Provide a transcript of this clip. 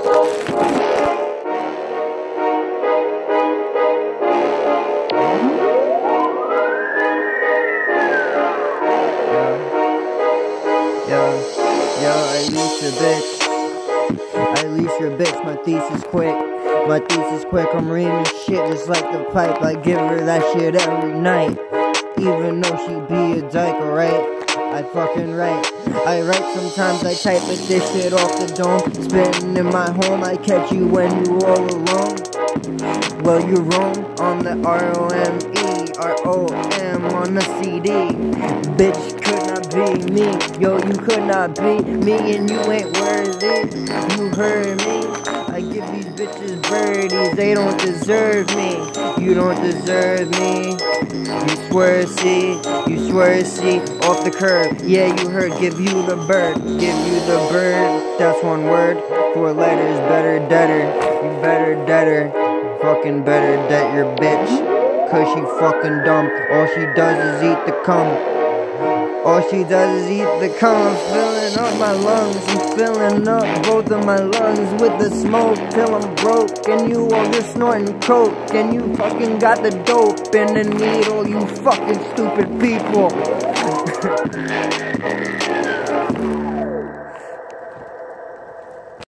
I leash your bitch. I leash your bitch. My thesis quick. My thesis quick. I'm reading shit just like the pipe. I give her that shit every night. Even though she be a dyke, alright? I fucking write. I write sometimes, I type with this shit off the dome. Spitting in my home, I catch you when you all alone. Well, you roam on the R-O-M-E, R-O-M on the CD. Bitch could not be me, yo, you could not be me, and you ain't worthy. You heard me? I give these bitches birdies, they don't deserve me. You don't deserve me. You swear see, off the curb. Yeah, you heard, give you the bird, give you the bird. That's one word, 4 letters, better deader. You better deader, fucking better debt your bitch. Cause she fucking dumb, all she does is eat the cum. All she does is eat the cum. I'm filling up my lungs, I'm filling up both of my lungs with the smoke till I'm broke. And you all just snorting coke, and you fucking got the dope and the needle, you fucking stupid people.